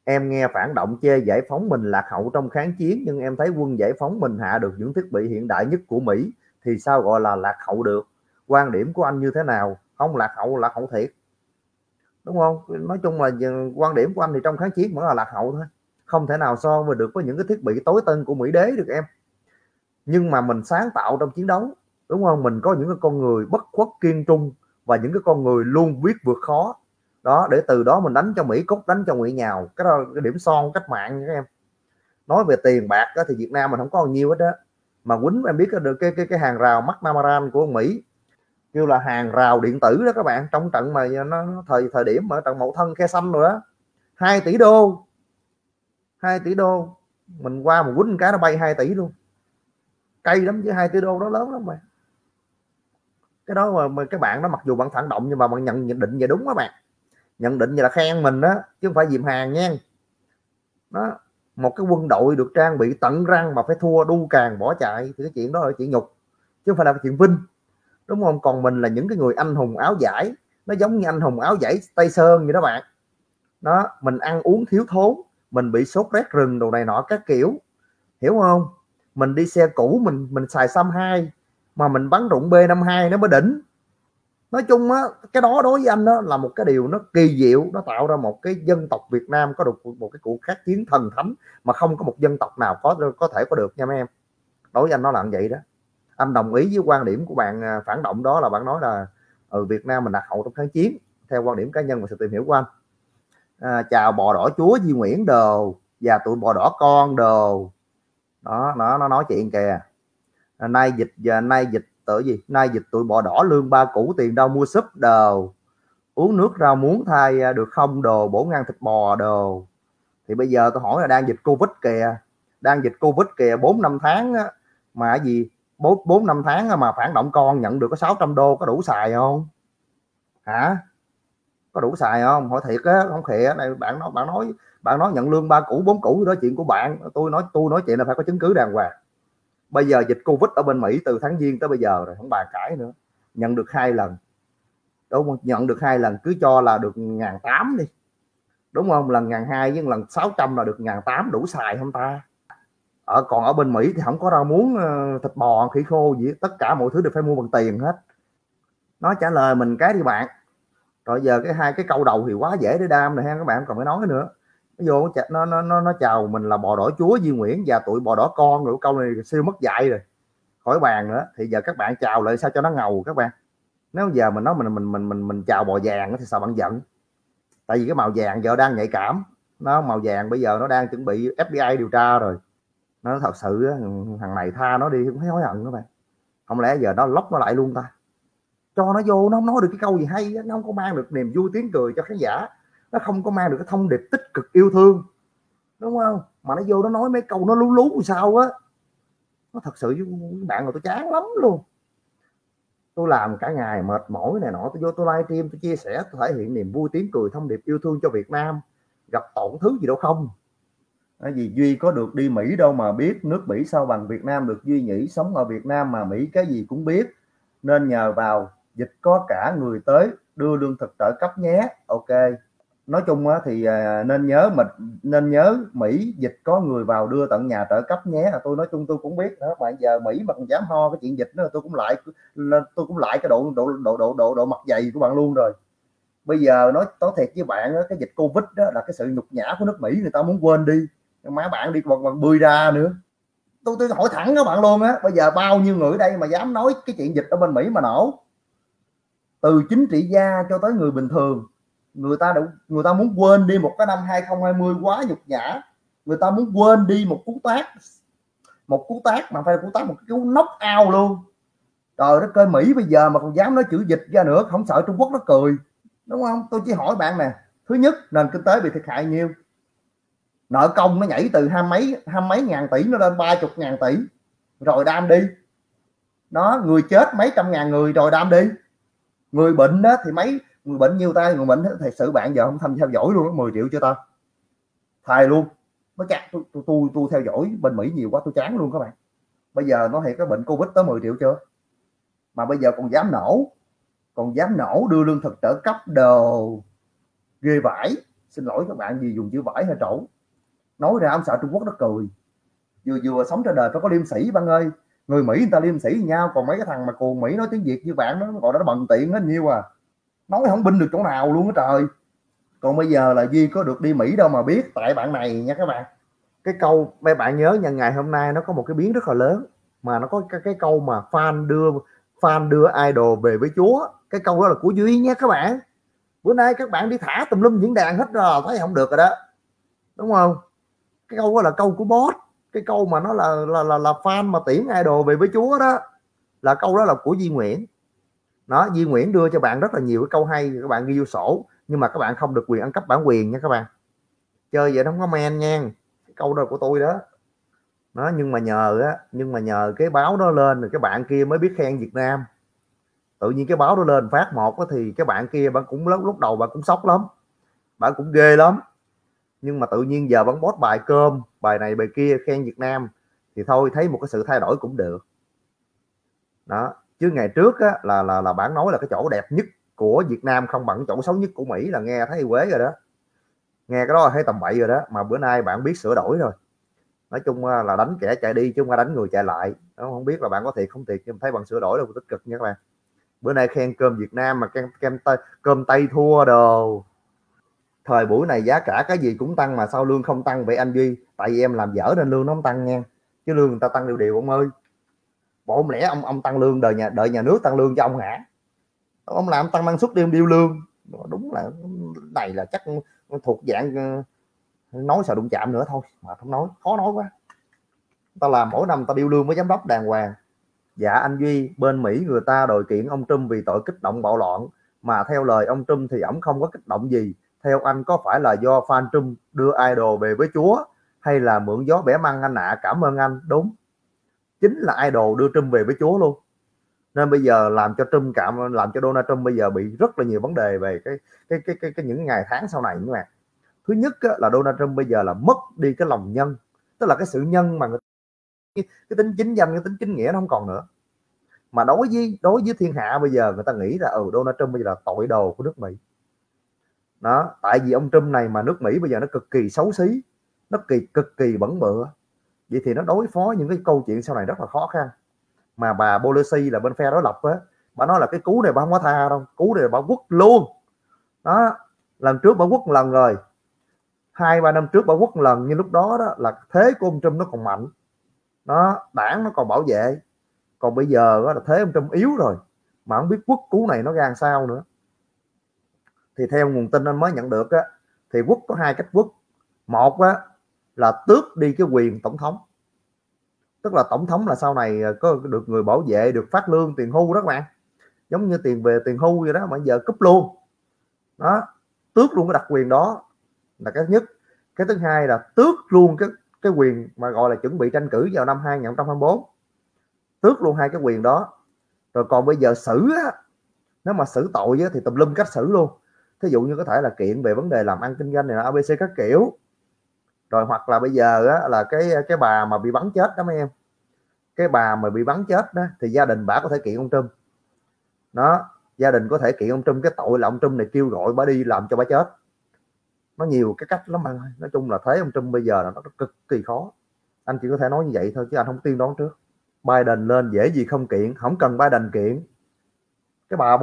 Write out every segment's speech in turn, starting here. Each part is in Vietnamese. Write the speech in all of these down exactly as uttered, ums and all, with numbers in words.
Em nghe phản động chê giải phóng mình lạc hậu trong kháng chiến, nhưng em thấy quân giải phóng mình hạ được những thiết bị hiện đại nhất của Mỹ, thì sao gọi là lạc hậu được? Quan điểm của anh như thế nào? Không lạc hậu, lạc hậu thiệt, đúng không? Nói chung là quan điểm của anh thì trong kháng chiến vẫn là lạc hậu thôi, không thể nào so với được với những cái thiết bị tối tân của Mỹ đế được em. Nhưng mà mình sáng tạo trong chiến đấu, đúng không? Mình có những cái con người bất khuất kiên trung và những cái con người luôn biết vượt khó đó, để từ đó mình đánh cho Mỹ cốt, đánh cho Mỹ nhào. Cái đó cái điểm son cách mạng nha các em. Nói về tiền bạc đó, thì Việt Nam mình không có bao nhiêu hết đó, mà quýnh em biết được cái cái cái hàng rào McNamara của Mỹ kêu là hàng rào điện tử đó các bạn, trong trận mà nó, nó thời thời điểm ở trận Mậu Thân Khe Xanh rồi đó, hai tỷ đô, hai tỷ đô, mình qua một quýnh cái nó bay hai tỷ luôn, cay lắm chứ, hai tỷ đô đó lớn lắm mà. Cái đó mà, mà các bạn đó, mặc dù bạn phản động nhưng mà bạn nhận nhận định vậy đúng đó bạn, nhận định vậy là khen mình đó chứ không phải dìm hàng nha. Đó, một cái quân đội được trang bị tận răng mà phải thua đu càng bỏ chạy thì cái chuyện đó là chuyện nhục chứ không phải là chuyện vinh, đúng không? Còn mình là những cái người anh hùng áo vải, nó giống như anh hùng áo vải Tây Sơn vậy đó bạn. Đó, mình ăn uống thiếu thốn, mình bị sốt rét rừng đồ này nọ các kiểu, hiểu không? Mình đi xe cũ, mình mình xài xăm hai mà mình bắn rụng B năm mươi hai nó mới đỉnh. Nói chung á, cái đó đối với anh đó là một cái điều nó kỳ diệu, nó tạo ra một cái dân tộc Việt Nam có được một cái cuộc kháng chiến thần thánh mà không có một dân tộc nào có có thể có được nha mấy em. Đối với anh nó là như vậy đó. Anh đồng ý với quan điểm của bạn phản động đó, là bạn nói là ở ừ, Việt Nam mình lạc hậu trong kháng chiến, theo quan điểm cá nhân và sự tìm hiểu của anh. À, chào bò đỏ chúa Duy Nguyễn đồ và tụi bò đỏ con đồ đó, nó nó nói chuyện kìa. À, nay dịch giờ nay dịch tự gì nay dịch tụi bò đỏ lương ba củ tiền đâu mua súp đồ, uống nước rau muống thay được không đồ, bổ ngang thịt bò đồ. Thì bây giờ tôi hỏi là đang dịch Covid kìa, đang dịch Covid kìa, bốn năm tháng á, mà gì bốn bốn năm tháng mà phản động con nhận được có sáu trăm đô, có đủ xài không hả? Có đủ xài không? Hỏi thiệt á, không khịa này. Bạn nói bạn nói bạn nói nhận lương ba củ bốn củ đó chuyện của bạn, tôi nói tôi nói chuyện là phải có chứng cứ đàng hoàng. Bây giờ dịch Covid ở bên Mỹ từ tháng Giêng tới bây giờ rồi, không bàn cãi nữa, nhận được hai lần, đúng không? Nhận được hai lần cứ cho là được ngàn tám đi, đúng không? Lần ngàn hai với lần sáu trăm là được ngàn tám, đủ xài không ta? Ở còn ở bên Mỹ thì không có rau muống, thịt bò, khỉ khô gì, tất cả mọi thứ đều phải mua bằng tiền hết. Nó trả lời mình cái đi bạn. Rồi giờ cái hai cái câu đầu thì quá dễ để đam này ha, các bạn còn phải nói nữa. Nó vô nó nó nó nó chào mình là bò đỏ chúa Duy Nguyễn và tụi bò đỏ con, rồi câu này siêu mất dạy rồi, khỏi bàn nữa. Thì giờ các bạn chào lại sao cho nó ngầu các bạn. Nếu giờ mình nói mình mình mình mình mình chào bò vàng thì sao bạn giận? Tại vì cái màu vàng giờ đang nhạy cảm, nó màu vàng bây giờ nó đang chuẩn bị ép bê i điều tra rồi. Nó thật sự thằng này tha nó đi, không thấy hối hận các bạn. Không lẽ giờ nó lóc nó lại luôn ta? Cho nó vô, nó không nói được cái câu gì hay, nó không có mang được niềm vui tiếng cười cho khán giả, nó không có mang được cái thông điệp tích cực yêu thương, đúng không? Mà nó vô nó nói mấy câu nó lú lú sao á, nó thật sự với bạn là tôi chán lắm luôn. Tôi làm cả ngày mệt mỏi này nọ, tôi vô tôi livestream, tôi chia sẻ, tôi thể hiện niềm vui tiếng cười, thông điệp yêu thương cho Việt Nam, gặp tổn thứ gì đâu không. Cái gì Duy có được đi Mỹ đâu mà biết, nước Mỹ sao bằng Việt Nam được Duy nhỉ, sống ở Việt Nam mà Mỹ cái gì cũng biết, nên nhờ vào dịch có cả người tới đưa lương thực trợ cấp nhé. Ok, nói chung thì nên nhớ mình nên nhớ Mỹ dịch có người vào đưa tận nhà trợ cấp nhé. Là tôi nói chung tôi cũng biết đó bạn, giờ Mỹ mà còn dám ho cái chuyện dịch nữa, tôi cũng lại tôi cũng lại cái độ độ độ độ độ độ mặt dày của bạn luôn rồi. Bây giờ nói nói thiệt với bạn, cái dịch Covid đó là cái sự nhục nhã của nước Mỹ, người ta muốn quên đi, má bạn đi còn còn bươi ra nữa. Tôi tôi hỏi thẳng các bạn luôn á, bây giờ bao nhiêu người ở đây mà dám nói cái chuyện dịch ở bên Mỹ mà nổ? Từ chính trị gia cho tới người bình thường, người ta đã, người ta muốn quên đi một cái năm hai không hai không quá nhục nhã, người ta muốn quên đi một cú tác, một cú tác mà phải cú tác một cái cú knock out luôn. Trời đất ơi, Mỹ bây giờ mà còn dám nói chữ dịch ra nữa, không sợ Trung Quốc nó cười, đúng không? Tôi chỉ hỏi bạn nè, thứ nhất nền kinh tế bị thiệt hại nhiêu, nợ công nó nhảy từ hai mấy hai mấy ngàn tỷ nó lên ba chục ngàn tỷ, rồi đam đi. Đó, người chết mấy trăm ngàn người rồi đam đi. Người bệnh đó thì mấy người bệnh nhiêu ta, người bệnh thật sự bạn giờ không thăm theo dõi luôn, mười triệu chưa ta, thầy luôn. Nó chắc tôi tôi tôi tôi theo dõi bên Mỹ nhiều quá tôi chán luôn các bạn. Bây giờ nó thiệt cái bệnh Covid tới mười triệu chưa, mà bây giờ còn dám nổ, còn dám nổ đưa lương thực trợ cấp đồ, ghê vãi. xin lỗi các bạn gì dùng chữ vải hay trổ, nói ra ông sợ Trung Quốc nó cười. Vừa vừa sống trên đời phải có liêm sĩ bạn ơi, người Mỹ người ta liêm sĩ nhau, còn mấy cái thằng mà cuồng Mỹ nói tiếng Việt như bạn nó gọi là nó bần tiện nó nhiêu à, nói không binh được chỗ nào luôn á trời. Còn bây giờ là Duy có được đi Mỹ đâu mà biết, tại bạn này nha các bạn. Cái câu mấy bạn nhớ nha, ngày hôm nay nó có một cái biến rất là lớn, mà nó có cái, cái câu mà fan đưa fan đưa idol về với Chúa, cái câu đó là của Duy nha các bạn. Bữa nay các bạn đi thả tùm lum diễn đàn hết rồi, thấy không được rồi đó, đúng không? Cái câu đó là câu của boss, cái câu mà nó là là là, là fan mà tiễn idol về với Chúa đó, là câu đó là của Duy Nguyễn. Đó, Duy Nguyễn đưa cho bạn rất là nhiều cái câu hay, các bạn ghi vô sổ, nhưng mà các bạn không được quyền ăn cắp bản quyền nha các bạn. Chơi vậy nó không có men nha. Cái câu đó của tôi đó. Đó, nhưng mà nhờ á, nhưng mà nhờ cái báo đó lên rồi cái bạn kia mới biết khen Việt Nam. Tự nhiên cái báo đó lên phát một đó, thì cái bạn kia bạn cũng lúc lúc đầu bạn cũng sốc lắm, bạn cũng ghê lắm. Nhưng mà tự nhiên giờ bạn post bài cơm, bài này bài kia khen Việt Nam thì thôi, thấy một cái sự thay đổi cũng được. Đó, chứ ngày trước á, là là là bạn nói là cái chỗ đẹp nhất của Việt Nam không bằng chỗ xấu nhất của Mỹ, là nghe thấy quế rồi đó. Nghe cái đó là thấy tầm bậy rồi đó, mà bữa nay bạn biết sửa đổi rồi. Nói chung là đánh kẻ chạy đi chứ không phải đánh người chạy lại. Đó, không biết là bạn có thiệt không thiệt, nhưng thấy bạn sửa đổi là tích cực nha các bạn. Bữa nay khen cơm Việt Nam mà kem kem tây, cơm Tây thua đồ. Thời buổi này giá cả cái gì cũng tăng mà sao lương không tăng vậy anh Duy? Tại vì em làm dở nên lương nó không tăng nha, chứ lương người ta tăng đều đều ông ơi. Bộ không lẽ ông ông tăng lương đợi nhà đợi nhà nước tăng lương cho ông hả? Ông làm tăng năng suất điêu điêu lương. Đúng là này là chắc thuộc dạng nói sợ đụng chạm nữa thôi mà không nói, khó nói quá. Ta làm mỗi năm ta điêu lương với giám đốc đàng hoàng. Dạ anh Duy, bên Mỹ người ta đòi kiện ông Trump vì tội kích động bạo loạn, mà theo lời ông Trump thì ổng không có kích động gì. Theo anh có phải là do fan Trump đưa idol về với Chúa, hay là mượn gió bẻ măng anh ạ? À, cảm ơn anh. Đúng, chính là idol đưa Trump về với Chúa luôn. Nên bây giờ làm cho Trump cảm làm cho Donald Trump bây giờ bị rất là nhiều vấn đề về cái cái cái cái, cái những ngày tháng sau này các bạn. Thứ nhất á, là Donald Trump bây giờ là mất đi cái lòng nhân, tức là cái sự nhân mà người, cái, cái tính chính danh, cái tính chính nghĩa nó không còn nữa. Mà đối với đối với thiên hạ bây giờ người ta nghĩ là ừ Donald Trump bây giờ là tội đồ của nước Mỹ. Đó, tại vì ông Trump này mà nước Mỹ bây giờ nó cực kỳ xấu xí, nó kỳ cực kỳ bẩn bựa. Vậy thì nó đối phó những cái câu chuyện sau này rất là khó khăn. Mà bà Pelosi là bên phe đối lập á, bà nói là cái cú này bà không có tha đâu, cú này bà quất luôn. Đó, lần trước bà quất một lần rồi, hai ba năm trước bà quất một lần, nhưng lúc đó đó là thế của ông Trump nó còn mạnh, nó đảng nó còn bảo vệ. Còn bây giờ đó là thế ông Trump yếu rồi, mà không biết quất cú này nó ra sao nữa. Thì theo nguồn tin anh mới nhận được á, thì quất có hai cách quất. Một á là tước đi cái quyền tổng thống, tức là tổng thống là sau này có được người bảo vệ, được phát lương tiền hưu đó các bạn, giống như tiền về tiền hưu vậy đó, mà giờ cúp luôn đó, tước luôn cái đặc quyền đó là cái nhất. Cái thứ hai là tước luôn cái cái quyền mà gọi là chuẩn bị tranh cử vào năm hai không hai tư, tước luôn hai cái quyền đó. Rồi còn bây giờ xử á, nếu mà xử tội á, thì tùm lum cách xử luôn. Thí dụ như có thể là kiện về vấn đề làm ăn kinh doanh này, a bê xê các kiểu. Rồi hoặc là bây giờ á, là cái cái bà mà bị bắn chết đó mấy em, cái bà mà bị bắn chết đó, thì gia đình bà có thể kiện ông Trump đó, gia đình có thể kiện ông Trump cái tội là ông Trump này kêu gọi bà đi làm cho bà chết. Nó nhiều cái cách lắm anh ơi. Nói chung là thấy ông Trump bây giờ là nó cực kỳ khó. Anh chỉ có thể nói như vậy thôi chứ anh không tiên đoán trước. Biden lên dễ gì không kiện, không cần Biden kiện. Cái bà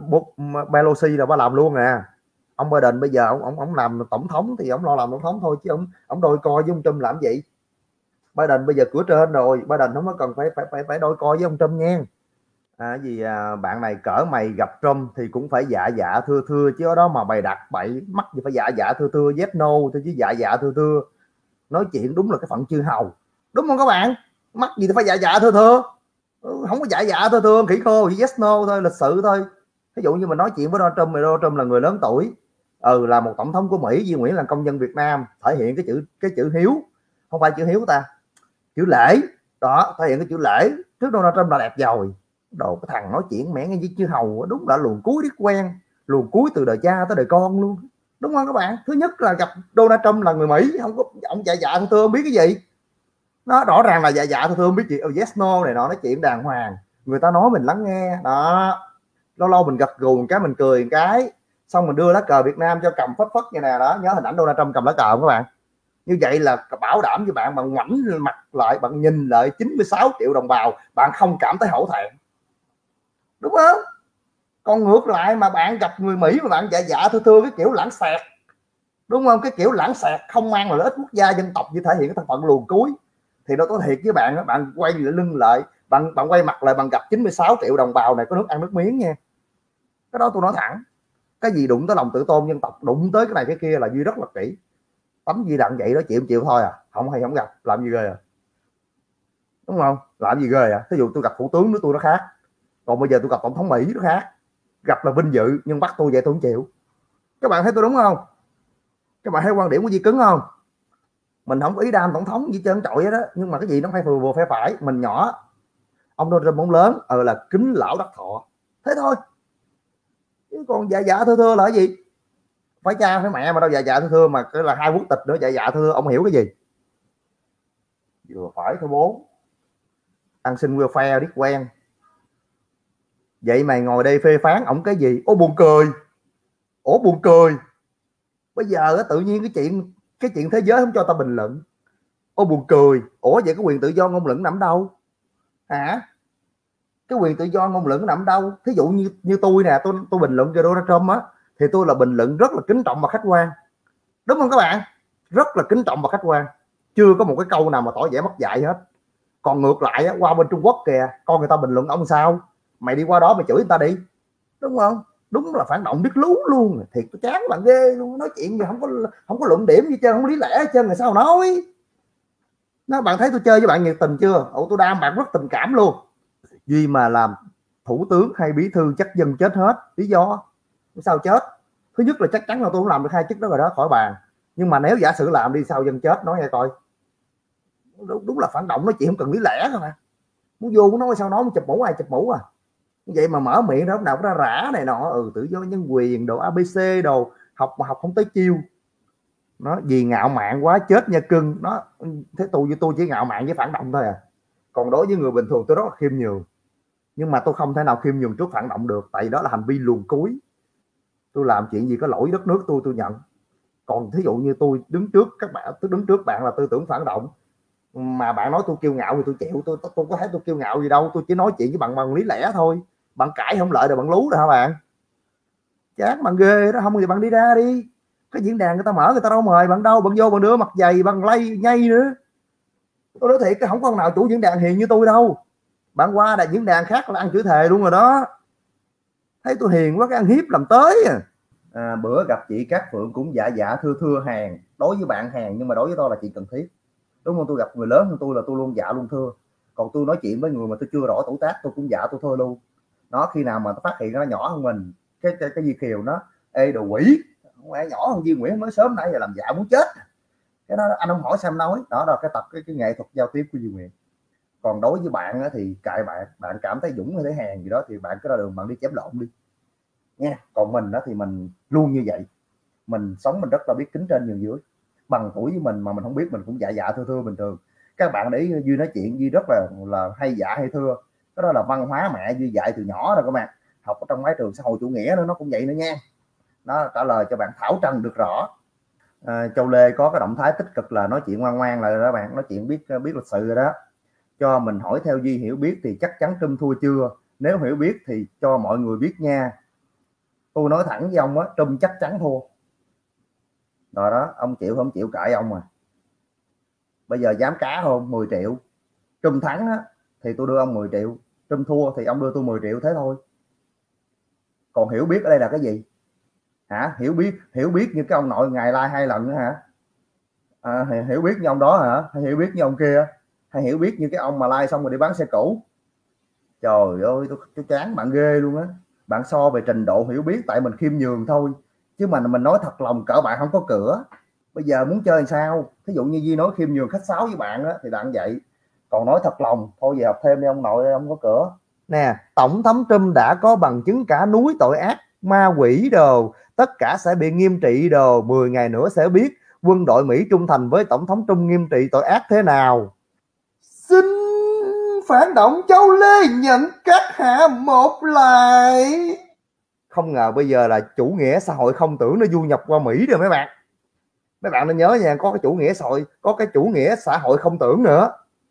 Pelosi là bà làm luôn nè. Ông Biden bây giờ ông ông ông làm tổng thống thì ông lo làm tổng thống thôi, chứ ông ông đôi coi với ông Trump làm gì. Biden bây giờ cửa trên rồi, Biden không có cần phải phải phải phải đôi coi với ông Trump nha. À, gì à, bạn này cỡ mày gặp Trump thì cũng phải dạ dạ thưa thưa chứ, ở đó mà bày đặt bậy mắc gì phải dạ dạ thưa thưa, yes no thôi chứ dạ dạ thưa thưa. Nói chuyện đúng là cái phận chư hầu, đúng không các bạn? Mắc gì thì phải dạ dạ thưa thưa, không có dạ dạ thưa thưa khỉ khô chỉ yes no thôi, lịch sự thôi. Ví dụ như mình nói chuyện với Donald Trump, Donald Trump là người lớn tuổi, ừ là một tổng thống của Mỹ, Duy Nguyễn là công dân Việt Nam, thể hiện cái chữ cái chữ hiếu, không phải chữ hiếu ta, chữ lễ đó, thể hiện cái chữ lễ trước Donald Trump là đẹp rồi. Đồ cái thằng nói chuyện mẹ nghe với chư hầu, đúng là luồn cuối điếc quen, luồn cuối từ đời cha tới đời con luôn, đúng không các bạn? Thứ nhất là gặp Donald Trump là người Mỹ, không có ông dạ dạ thưa thưa không biết cái gì, nó rõ ràng là dạ dạ thưa thưa không biết gì, oh, yes no này nọ, nói chuyện đàng hoàng, người ta nói mình lắng nghe đó, lâu lâu mình gật gù một cái mình cười một cái, xong mình đưa lá cờ Việt Nam cho cầm phất phất như nè đó, nhớ hình ảnh Donald Trump cầm lá cờ không các bạn? Như vậy là bảo đảm với bạn, bạn ngoảnh mặt lại, bạn nhìn lại chín mươi sáu triệu đồng bào, bạn không cảm thấy hổ thẹn, đúng không? Còn ngược lại mà bạn gặp người Mỹ mà bạn dạ dạ thưa thưa cái kiểu lãng xẹt, đúng không? Cái kiểu lãng xẹt không mang lợi ích quốc gia dân tộc, như thể hiện cái thân phận luồn cuối, thì nó có thiệt với bạn, bạn quay lưng lại, bạn bạn quay mặt lại, bạn gặp chín mươi sáu triệu đồng bào này có nước ăn nước miếng nha. Cái đó tôi nói thẳng, cái gì đụng tới lòng tự tôn dân tộc, đụng tới cái này cái kia là Duy rất là kỹ. Tấm Duy đặng vậy đó, chịu chịu thôi à, không hay không gặp làm gì ghê à, đúng không? Làm gì ghê à? Thí dụ tôi gặp thủ tướng nước tôi nó khác, còn bây giờ tôi gặp tổng thống Mỹ nó khác, gặp là vinh dự nhưng bắt tôi vậy tôi không chịu. Các bạn thấy tôi đúng không? Các bạn thấy quan điểm của Duy cứng không? Mình không ý đam tổng thống gì trơn trọi đó, nhưng mà cái gì nó phải vừa vừa phải phải. Mình nhỏ, ông Donald Trump lớn, ờ là kính lão đắc thọ, thế thôi. Chứ còn dạ dạ thưa thưa là cái gì? Phải cha phải mẹ mà đâu dạ dạ thưa thưa, mà cái là hai quốc tịch nữa dạ dạ thưa thưa, ông hiểu cái gì? Vừa phải thôi bố, ăn xin welfare biết quen. Vậy mày ngồi đây phê phán ổng cái gì? Ô buồn cười, ủa buồn cười. Bây giờ tự nhiên cái chuyện cái chuyện thế giới không cho ta bình luận, ô buồn cười. Ủa vậy cái quyền tự do ngôn luận nằm đâu hả? Cái quyền tự do ngôn luận nằm đâu? Thí dụ như như tôi nè, tôi tôi bình luận cho Donald Trump á, thì tôi là bình luận rất là kính trọng và khách quan, đúng không các bạn? Rất là kính trọng và khách quan, chưa có một cái câu nào mà tỏ vẻ mất dạy hết. Còn ngược lại á, qua bên Trung Quốc kìa, con người ta bình luận ông sao, mày đi qua đó mày chửi người ta đi, đúng không? Đúng là phản động biết lú luôn, thiệt tôi chán bạn ghê luôn. Nói chuyện gì không có không có luận điểm gì trơn, không lý lẽ hết trơn, là sao nói. Nó bạn thấy tôi chơi với bạn nhiệt tình chưa? Ủa tôi đam bạn rất tình cảm luôn. Duy mà làm thủ tướng hay bí thư chắc dân chết hết. Lý do sao chết? Thứ nhất là chắc chắn là tôi không làm được hai chức đó rồi đó, khỏi bàn. Nhưng mà nếu giả sử làm đi sao dân chết, nói nghe coi. Đúng, đúng là phản động, nói chuyện không cần lý lẽ thôi mà. Muốn vô muốn nói sao nói, muốn chụp mũ ai chụp mũ à. Vậy mà mở miệng đó lúc nào cũng ra rã này nọ, ừ tự do nhân quyền đồ a bê xê đồ, học mà học không tới chiêu. Nó vì ngạo mạn quá chết nha cưng. Nó thế tôi với tôi chỉ ngạo mạn với phản động thôi à. Còn đối với người bình thường tôi rất là khiêm nhường, nhưng mà tôi không thể nào khiêm nhường trước phản động được, tại đó là hành vi luồn cúi. Tôi làm chuyện gì có lỗi đất nước tôi tôi nhận. Còn thí dụ như tôi đứng trước các bạn, tôi đứng trước bạn là tư tưởng phản động, mà bạn nói tôi kiêu ngạo thì tôi chịu. Tôi tôi, tôi có thấy tôi kiêu ngạo gì đâu, tôi chỉ nói chuyện với bạn bằng lý lẽ thôi. Bạn cãi không lợi rồi bạn lú rồi hả bạn? Chán bạn ghê đó. Không thì bạn đi ra đi, cái diễn đàn người ta mở, người ta đâu mời bạn đâu, bạn vô bạn đưa mặt dày bằng lay nhây nữa. Tôi nói thiệt, cái không có con nào chủ diễn đàn hiền như tôi đâu. Bạn qua đại diễn đàn khác là ăn chửi thề luôn rồi đó. Thấy tôi hiền quá cái ăn hiếp làm tới à. À, bữa gặp chị Cát Phượng cũng dạ dạ thưa thưa hàng. Đối với bạn hàng, nhưng mà đối với tôi là chị cần thiết, đúng không? Tôi gặp người lớn hơn tôi là tôi luôn dạ luôn thưa. Còn tôi nói chuyện với người mà tôi chưa rõ tuổi tác tôi cũng dạ tôi thưa luôn. Nó khi nào mà tôi phát hiện nó nhỏ hơn mình, cái cái, cái Di Kiều nó ê đồ quỷ, không phải nhỏ hơn Duy Nguyễn mới sớm nãy giờ làm dạ muốn chết. Cái đó anh không hỏi sao nói. Đó là cái tập cái, cái nghệ thuật giao tiếp của Duy Nguyễn. Còn đối với bạn á, thì kệ bạn, bạn cảm thấy dũng hay thấy hàng gì đó thì bạn cứ ra đường bạn đi chém lộn đi nha. Còn mình đó thì mình luôn như vậy, mình sống mình rất là biết kính trên nhường dưới. Bằng tuổi với mình mà mình không biết mình cũng dạ dạ thưa thưa bình thường. Các bạn để Duy nói chuyện Duy rất là là hay dạ hay thưa, cái đó là văn hóa mẹ Duy dạy từ nhỏ rồi các bạn. Học ở trong mái trường xã hội chủ nghĩa nữa nó cũng vậy nữa nha. Nó trả lời cho bạn thảo trần được rõ. À, Châu Lê có cái động thái tích cực là nói chuyện ngoan ngoan lại đó bạn, nói chuyện biết biết lịch sự rồi đó. Cho mình hỏi theo Duy hiểu biết thì chắc chắn Trump thua chưa? Nếu hiểu biết thì cho mọi người biết nha. Tôi nói thẳng với ông á, Trump chắc chắn thua. Rồi đó, ông chịu không chịu cãi ông mà. Bây giờ dám cá không? mười triệu. Trump thắng á, thì tôi đưa ông mười triệu. Trump thua thì ông đưa tôi mười triệu, thế thôi. Còn hiểu biết ở đây là cái gì? Hả? Hiểu biết hiểu biết như cái ông nội ngày like hai lần nữa hả? À, hiểu biết như ông đó hả? Hay hiểu biết như ông kia? Hay hiểu biết như cái ông mà like xong rồi đi bán xe cũ? Trời ơi, tôi, tôi chán bạn ghê luôn á. Bạn so về trình độ hiểu biết tại mình khiêm nhường thôi, chứ mà mình nói thật lòng cỡ bạn không có cửa. Bây giờ muốn chơi làm sao? Thí dụ như Duy nói khiêm nhường khách sáo với bạn á, thì bạn vậy. Còn nói thật lòng, thôi về học thêm đi ông nội, ông có cửa. Nè, Tổng thống Trump đã có bằng chứng cả núi tội ác, ma quỷ đồ, tất cả sẽ bị nghiêm trị đồ. mười ngày nữa sẽ biết quân đội Mỹ trung thành với Tổng thống Trump nghiêm trị tội ác thế nào. Xin phản động Châu Lê nhận các hạ một lại. không ngờ bây giờ là chủ nghĩa xã hội không tưởng nó du nhập qua Mỹ rồi mấy bạn. Mấy bạn nên nhớ nha, có cái chủ nghĩa xã hội, có cái chủ nghĩa xã hội không tưởng nữa.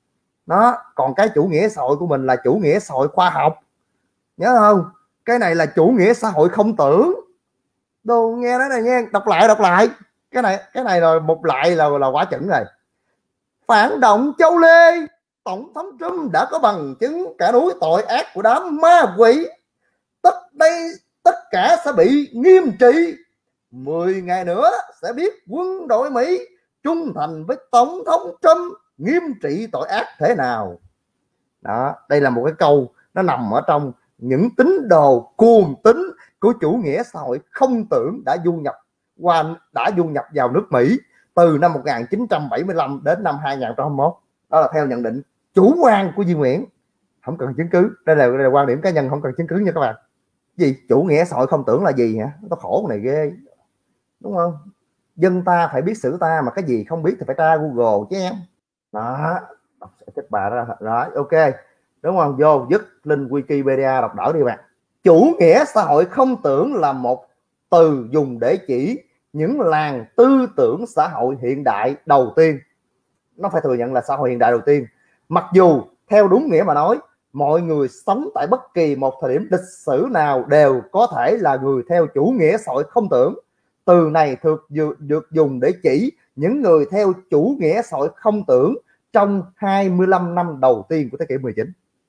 Nó còn cái chủ nghĩa xã hội của mình là chủ nghĩa xã hội khoa học. Nhớ không? Cái này là chủ nghĩa xã hội không tưởng. Đồ nghe đó này nha, đọc lại đọc lại. Cái này cái này rồi một lại là là quá chuẩn rồi. Phản động Châu Lê, Tổng thống Trump đã có bằng chứng cả núi tội ác của đám ma quỷ. Tất đây tất cả sẽ bị nghiêm trị. mười ngày nữa sẽ biết quân đội Mỹ trung thành với Tổng thống Trump nghiêm trị tội ác thế nào. Đó, đây là một cái câu nó nằm ở trong những tín đồ cuồng tín của chủ nghĩa xã hội không tưởng đã du nhập qua đã du nhập vào nước Mỹ từ năm một nghìn chín trăm bảy mươi lăm đến năm hai nghìn không trăm hai mươi mốt. Đó là theo nhận định chủ quan của Duy Nguyễn, không cần chứng cứ. Đây là, đây là quan điểm cá nhân, không cần chứng cứ nha các bạn. Gì chủ nghĩa xã hội không tưởng là gì hả? Nó khổ này ghê, đúng không? Dân ta phải biết xử ta, mà cái gì không biết thì phải tra Google chứ em. Đó, kết bà ra rồi, ok, đúng không? Vô dứt link Wikipedia đọc đỡ đi bạn. Chủ nghĩa xã hội không tưởng là một từ dùng để chỉ những làng tư tưởng xã hội hiện đại đầu tiên. Nó phải thừa nhận là xã hội hiện đại đầu tiên. Mặc dù theo đúng nghĩa mà nói, mọi người sống tại bất kỳ một thời điểm lịch sử nào đều có thể là người theo chủ nghĩa xã hội không tưởng. Từ này được, được dùng để chỉ những người theo chủ nghĩa xã hội không tưởng trong hai mươi lăm năm đầu tiên của thế kỷ mười chín.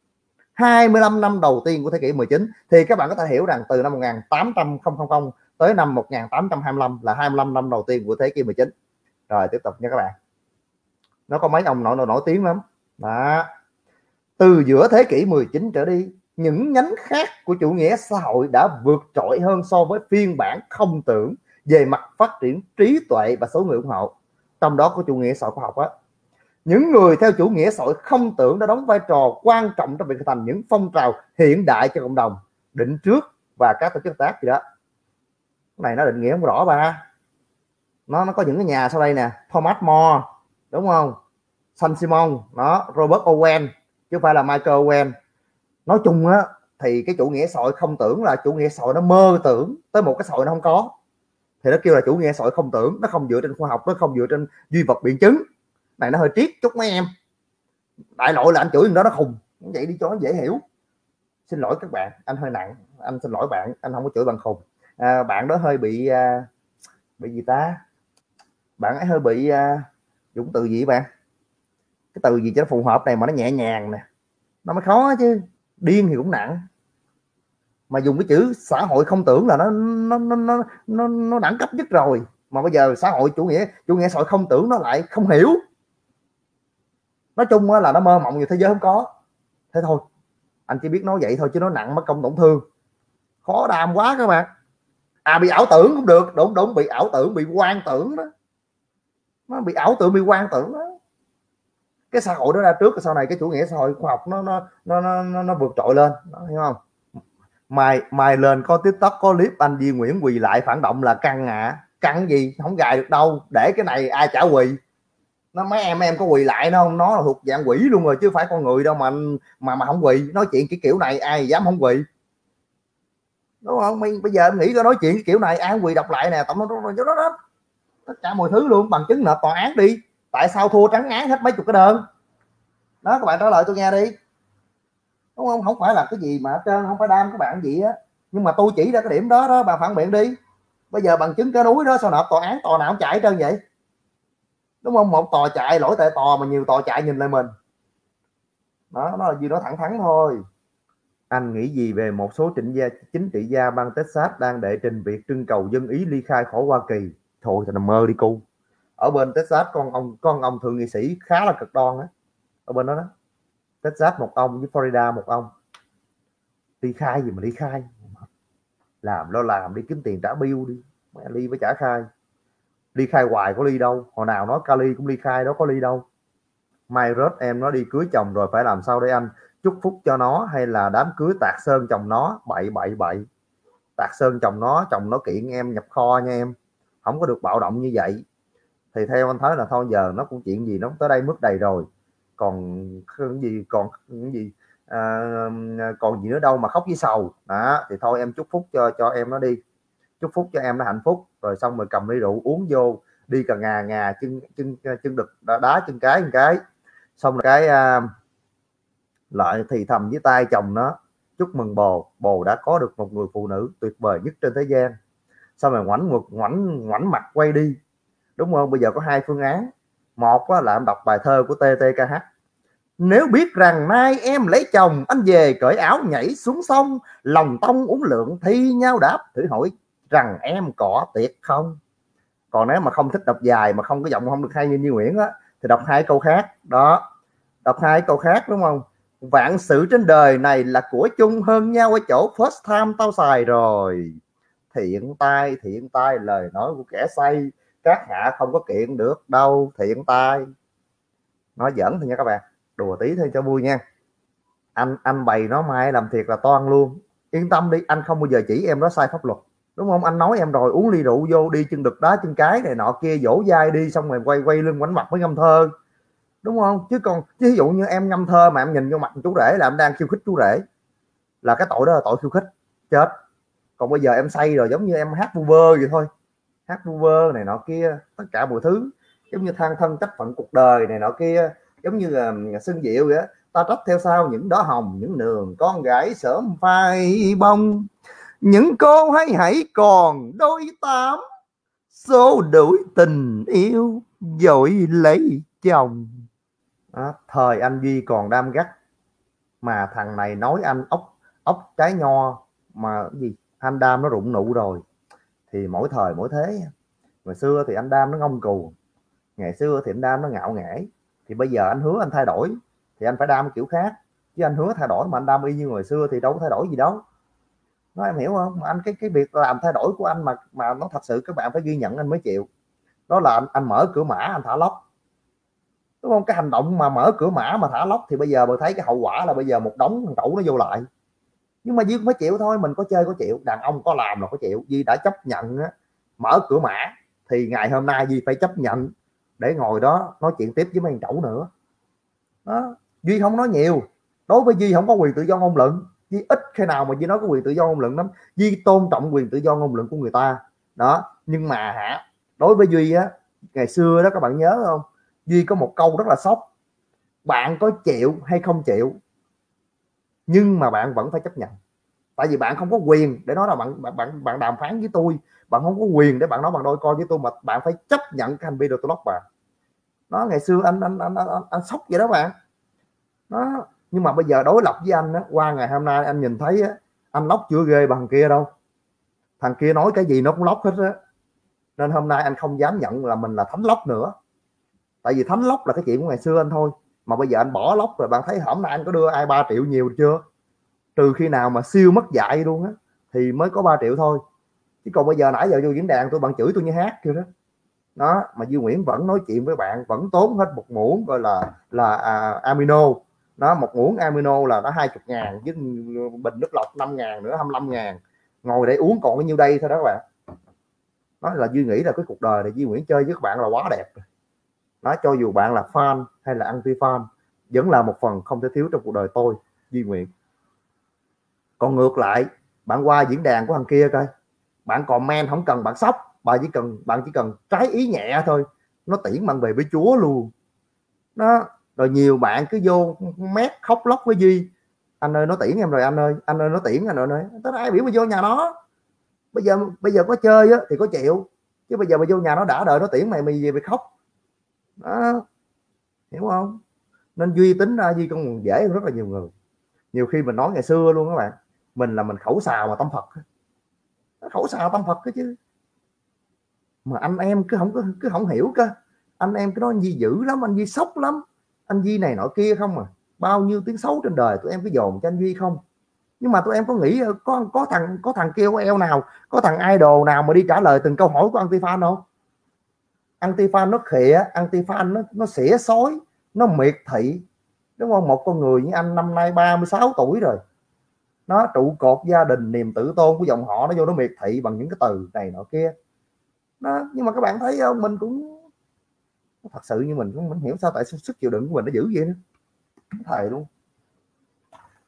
hai mươi lăm năm đầu tiên của thế kỷ mười chín thì các bạn có thể hiểu rằng từ năm một nghìn tám trăm tới năm một nghìn tám trăm hai mươi lăm là hai mươi lăm năm đầu tiên của thế kỷ mười chín. Rồi tiếp tục nha các bạn. Nó có mấy ông nổi nổi, nổi tiếng lắm. Đó. Từ giữa thế kỷ mười chín trở đi, những nhánh khác của chủ nghĩa xã hội đã vượt trội hơn so với phiên bản không tưởng về mặt phát triển trí tuệ và số người ủng hộ. Trong đó có chủ nghĩa xã hội khoa học á. Những người theo chủ nghĩa xã hội không tưởng đã đóng vai trò quan trọng trong việc thành những phong trào hiện đại cho cộng đồng, định trước và các tổ chức hợp tác gì đó. Cái này nó định nghĩa không rõ ba. Nó nó có những cái nhà sau đây nè, Thomas More, đúng không? Saint Simon, nó Robert Owen chứ không phải là Michael Owen. Nói chung á thì cái chủ nghĩa xã hội không tưởng là chủ nghĩa xã hội nó mơ tưởng tới một cái xã hội nó không có, thì nó kêu là chủ nghĩa xã hội không tưởng. Nó không dựa trên khoa học, nó không dựa trên duy vật biện chứng. Này nó hơi triết chút mấy em. Đại loại là anh chửi đó nó khùng vậy đi cho nó dễ hiểu. Xin lỗi các bạn, anh hơi nặng, anh xin lỗi bạn, anh không có chửi bằng khùng. À, bạn đó hơi bị uh, bị gì ta, bạn ấy hơi bị uh, dùng từ gì bạn, cái từ gì cho nó phù hợp này mà nó nhẹ nhàng nè, nó mới khó chứ. Điên thì cũng nặng, mà dùng cái chữ xã hội không tưởng là nó nó nó nó nó, nó đẳng cấp nhất rồi. Mà bây giờ xã hội chủ nghĩa chủ nghĩa xã hội không tưởng nó lại không hiểu. Nói chung là nó mơ mộng nhiều thế giới không có. Thế thôi, anh chỉ biết nói vậy thôi chứ nó nặng mất công tổn thương, khó đàm quá các bạn. À bị ảo tưởng cũng được, đúng đúng, bị ảo tưởng, bị quan tưởng đó. Nó bị ảo tưởng, bị quan tưởng đó. Cái xã hội đó ra trước, sau này cái chủ nghĩa xã hội khoa học nó nó nó nó, nó vượt trội lên, đó, hiểu không? Mày mày lên có TikTok có clip anh Duy Nguyễn quỳ lại phản động là căng à, căng gì không gài được đâu, để cái này ai trả quỳ. Nó mấy em em có quỳ lại nó không, nó là thuộc dạng quỷ luôn rồi chứ phải con người đâu mà mà mà không quỳ. Nói chuyện cái kiểu này ai dám không quỳ, đúng không? Bây giờ em nghĩ có nói chuyện kiểu này ai không quỳ? Đọc lại nè, tổng nó đó, đó, đó tất cả mọi thứ luôn, bằng chứng nộp tòa án đi, tại sao thua trắng án hết mấy chục cái đơn đó. Các bạn trả lời tôi nghe đi, đúng không? Không phải là cái gì mà hết trơn, không phải đam các bạn gì á, nhưng mà tôi chỉ ra cái điểm đó đó, bà phản biện đi. Bây giờ bằng chứng cái núi đó sao nộp tòa án, tòa nào cũng chạy hết trơn vậy, đúng không? Một tòa chạy lỗi tại tòa mà nhiều tòa chạy nhìn lại mình đó, nó là gì đó thẳng thắn thôi. Anh nghĩ gì về một số trịnh gia chính trị gia bang Texas đang đệ trình việc trưng cầu dân Ý ly khai khỏi Hoa Kỳ? Thôi thì nằm mơ đi cu. Ở bên Texas con ông con ông thượng nghị sĩ khá là cực đoan á, ở bên đó đó. Texas một ông với Florida một ông. Ly khai gì mà ly khai, làm lo làm đi kiếm tiền trả bill đi, mẹ ly với trả khai. Ly khai hoài có ly đâu, hồi nào nói Cali cũng ly khai đó, có ly đâu. Mai rớt em nó đi cưới chồng rồi phải làm sao để anh chúc phúc cho nó, hay là đám cưới tạc sơn chồng nó? Bậy bậy bậy, tạc sơn chồng nó, chồng nó kiện em nhập kho nha em, không có được bạo động như vậy. Thì theo anh thấy là thôi giờ nó cũng chuyện gì nó tới đây mức đầy rồi, còn cái gì còn cái gì à, còn gì nữa đâu mà khóc với sầu đó. Thì thôi em chúc phúc cho cho em nó đi, chúc phúc cho em nó hạnh phúc, rồi xong rồi cầm ly rượu uống vô, đi cả ngà ngà chân chân chân đực đá, đá chân cái một cái, xong rồi cái à, lại thì thầm với tay chồng nó chúc mừng bồ, bồ đã có được một người phụ nữ tuyệt vời nhất trên thế gian. Xong rồi ngoảnh ngược ngoảnh ngoảnh mặt quay đi, đúng không? Bây giờ có hai phương án, một là em đọc bài thơ của tê tê ca hát: nếu biết rằng nay em lấy chồng, anh về cởi áo nhảy xuống sông, lòng tông uốn lượn thi nhau đáp, thử hỏi rằng em có tuyệt không. Còn nếu mà không thích đọc dài mà không có giọng không được hay như Như Nguyễn á, thì đọc hai câu khác đó, đọc hai câu khác, đúng không? Vạn sự trên đời này là của chung, hơn nhau ở chỗ first time tao xài rồi. Thiện tai, thiện tai, lời nói của kẻ say, các hạ không có kiện được đâu, thiện tai. Nói giỡn thôi nha các bạn, đùa tí thôi cho vui nha. Anh anh bày nó mai làm thiệt là toan luôn. Yên tâm đi, anh không bao giờ chỉ em đó sai pháp luật, đúng không? Anh nói em rồi, uống ly rượu vô, đi chân đực đá chân cái này nọ kia, dỗ dai đi, xong rồi quay quay lưng quánh mặt mới ngâm thơ, đúng không? Chứ còn chứ ví dụ như em ngâm thơ mà em nhìn vô mặt chú rể là em đang khiêu khích chú rể, là cái tội đó là tội khiêu khích, chết. Còn bây giờ em say rồi, giống như em hát vu vơ vậy thôi, hát vu vơ này nọ kia, tất cả mọi thứ giống như than thân trách phận cuộc đời này nọ kia, giống như là Xuân Diệu vậy á, ta trách theo sau những đóa hồng, những nường con gái sớm phai bông, những cô hay hãy còn đôi tám, số đuổi tình yêu dội lấy chồng. Đó, thời anh Duy còn đam gắt mà thằng này nói anh ốc ốc trái nho mà cái gì anh đam nó rụng nụ rồi. Thì mỗi thời mỗi thế, ngày xưa thì anh đam nó ngông cuồng, ngày xưa thì anh đam nó ngạo nghễ, thì bây giờ anh hứa anh thay đổi thì anh phải đam kiểu khác, chứ anh hứa thay đổi mà anh đam y như ngày xưa thì đâu có thay đổi gì đâu. Nói em hiểu không? Mà anh cái cái việc làm thay đổi của anh mà mà nó thật sự các bạn phải ghi nhận anh mới chịu. Đó là anh, anh mở cửa mã anh thả lóc, đúng không? Cái hành động mà mở cửa mã mà thả lóc thì bây giờ mình thấy cái hậu quả là bây giờ một đống thằng cẩu nó vô lại. Nhưng mà Duy phải chịu thôi, mình có chơi có chịu, đàn ông có làm là có chịu. Duy đã chấp nhận á, mở cửa mã thì ngày hôm nay Duy phải chấp nhận để ngồi đó nói chuyện tiếp với mấy thằng cẩu nữa đó. Duy không nói nhiều, đối với Duy không có quyền tự do ngôn luận, Duy ít khi nào mà Duy nói có quyền tự do ngôn luận lắm. Duy tôn trọng quyền tự do ngôn luận của người ta đó. Nhưng mà hả, đối với Duy á, ngày xưa đó các bạn nhớ không, Duy có một câu rất là sốc: bạn có chịu hay không chịu nhưng mà bạn vẫn phải chấp nhận. Tại vì bạn không có quyền để nói là bạn bạn bạn, bạn đàm phán với tôi, bạn không có quyền để bạn nói bằng đôi co với tôi, mà bạn phải chấp nhận cái hành vi tôi lóc bạn đó. Ngày xưa anh anh anh anh, anh, anh sốc vậy đó bạn đó. Nhưng mà bây giờ đối lập với anh á, qua ngày hôm nay anh nhìn thấy á, anh lóc chưa ghê bằng kia đâu, thằng kia nói cái gì nó cũng lóc hết á. Nên hôm nay anh không dám nhận là mình là thánh lóc nữa, tại vì thánh lóc là cái chuyện của ngày xưa anh thôi. Mà bây giờ anh bỏ lóc rồi, bạn thấy hôm nay anh có đưa ai ba triệu nhiều chưa? Trừ khi nào mà siêu mất dạy luôn á thì mới có ba triệu thôi, chứ còn bây giờ nãy giờ vô diễn đàn tôi bạn chửi tôi như hát kia đó đó. Mà Duy Nguyễn vẫn nói chuyện với bạn, vẫn tốn hết một muỗng gọi là là à, amino đó. Một muỗng amino là nó hai mươi ngàn, với bình nước lọc năm ngàn nữa, hai mươi lăm ngàn, ngồi để uống còn bao nhiêu đây thôi đó các bạn. Nói là Duy nghĩ là cái cuộc đời này Duy Nguyễn chơi với các bạn là quá đẹp đó. Cho dù bạn là fan hay là anti fan, vẫn là một phần không thể thiếu trong cuộc đời tôi, Duy Nguyễn. Còn ngược lại, bạn qua diễn đàn của thằng kia coi, bạn comment không cần bạn sốc, bạn chỉ cần bạn chỉ cần trái ý nhẹ thôi, nó tiễn bạn về với Chúa luôn đó. Rồi nhiều bạn cứ vô mét khóc lóc với Duy: anh ơi nó tiễn em rồi, anh ơi anh ơi nó tiễn anh ơi. Tới ai biểu mà vô nhà nó, bây giờ bây giờ có chơi á thì có chịu, chứ bây giờ mà vô nhà nó đã đợi nó tiễn mày mày về mày khóc đó, hiểu không? Nên Duy tính ra Duy còn dễ hơn rất là nhiều người. Nhiều khi mình nói ngày xưa luôn các bạn, mình là mình khẩu xào mà tâm Phật, khẩu xào tâm Phật cái chứ. Mà anh em cứ không cứ không hiểu cơ, anh em cứ nói anh Duy dữ lắm, anh Duy sốc lắm, anh Duy này nọ kia không à. Bao nhiêu tiếng xấu trên đời tụi em cứ dồn cho anh Duy không. Nhưng mà tụi em có nghĩ có có thằng có thằng kêu eo nào, có thằng idol nào mà đi trả lời từng câu hỏi của anti fan không? Anti fan nó khịa, anti fan nó nó xỉa xói, nó miệt thị, đúng không? Một con người như anh năm nay ba mươi sáu tuổi rồi, nó trụ cột gia đình, niềm tự tôn của dòng họ, nó vô nó miệt thị bằng những cái từ này nọ kia đó. Nhưng mà các bạn thấy không, mình cũng thật sự như mình cũng mình hiểu sao tại sao sức chịu đựng của mình nó dữ vậy nữa, thầy luôn.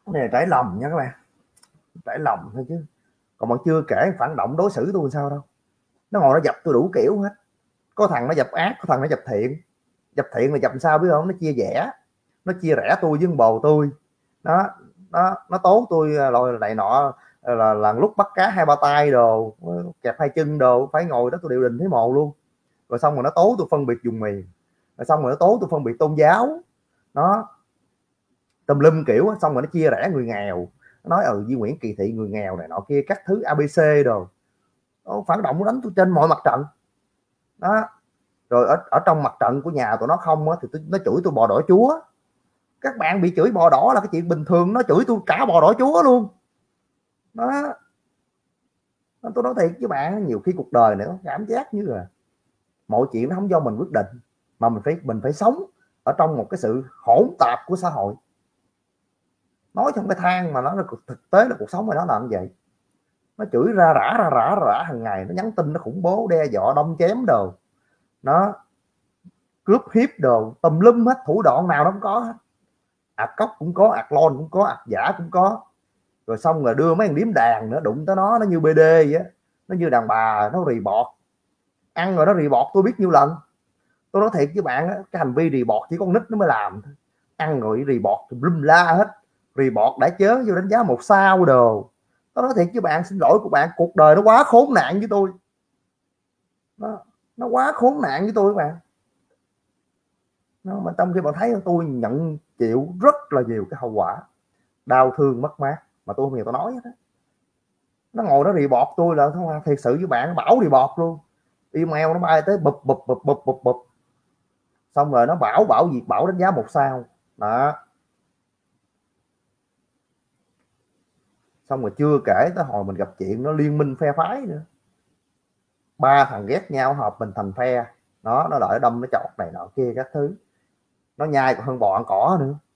Cái này là trải lòng nha các bạn, trải lòng thôi chứ còn bạn chưa kể phản động đối xử tôi sao đâu. Nó ngồi nó dập tôi đủ kiểu hết, có thằng nó dập ác, có thằng nó dập thiện. Dập thiện là dập sao biết không? Nó chia rẽ, nó chia rẽ tôi với bồ tôi. Nó nó nó tố tôi rồi này nọ, là, là lúc bắt cá hai ba tay đồ, kẹp hai chân đồ, phải ngồi đó tôi điều đình thấy mồ luôn. Rồi xong rồi nó tố tôi phân biệt vùng miền, rồi xong rồi nó tố tôi phân biệt tôn giáo, nó tùm lum kiểu. Xong rồi nó chia rẽ người nghèo, nó nói ừ Duy Nguyễn kỳ thị người nghèo này nọ kia các thứ a bê xê đồ. Nó phản động, nó đánh tôi trên mọi mặt trận đó. Rồi ở, ở trong mặt trận của nhà tụi nó không á, thì tôi, nó chửi tôi bò đỏ chúa. Các bạn bị chửi bò đỏ là cái chuyện bình thường, nó chửi tôi cả bò đỏ chúa luôn đó. Tôi nói thiệt với bạn, nhiều khi cuộc đời này có cảm giác như là mọi chuyện nó không do mình quyết định, mà mình phải mình phải sống ở trong một cái sự hỗn tạp của xã hội. Nói trong cái thang mà nó là thực tế là cuộc sống của nó là như vậy. Nó chửi ra rã ra rã rã hàng ngày, nó nhắn tin nó khủng bố đe dọa đâm chém đồ, nó cướp hiếp đồ tùm lum hết, thủ đoạn nào nó cũng có hết. Ạc cốc cũng có, ạc lon cũng có, ạc giả cũng có. Rồi xong rồi đưa mấy thằng điếm đàn nữa, đụng tới nó nó như bê đê vậy á, nó như đàn bà, nó rì bọt. Ăn rồi nó rì bọt tôi biết nhiêu lần. Tôi nói thiệt với bạn á, cái hành vi rì bọt chỉ con nít nó mới làm thôi. Ăn rồi rì bọt lum la hết, rì bọt đã chớ vô đánh giá một sao đồ. Tôi nói thiệt với bạn, xin lỗi của bạn, cuộc đời nó quá khốn nạn với tôi, nó nó quá khốn nạn với tôi các bạn. Nó, mà trong khi bạn thấy tôi nhận chịu rất là nhiều cái hậu quả đau thương mất mát mà tôi không hề tôi nói hết á. Nó ngồi nó rì bọt tôi là không, thiệt sự với bạn, bảo rì bọt luôn. Email nó bay tới bụp bụp bụp bụp bụp bụp, xong rồi nó bảo bảo việc bảo đánh giá một sao đó. Xong rồi chưa kể tới hồi mình gặp chuyện nó liên minh phe phái nữa, ba thằng ghét nhau hợp mình thành phe đó, nó đợi đâm nó chọt này nọ kia các thứ, nó nhai còn hơn bò ăn cỏ nữa.